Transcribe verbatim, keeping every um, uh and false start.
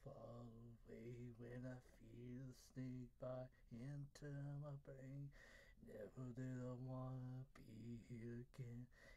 fall away when I feel the snake bite into my brain. Never did I wanna be here again.